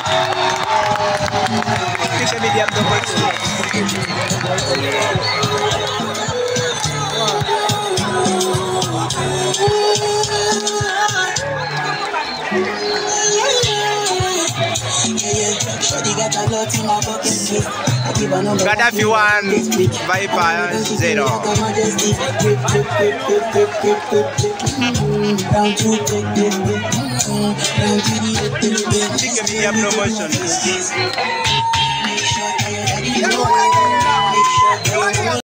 Pick a medium double two. Gaddafi 1, Viper 0. Pick a medium promotion.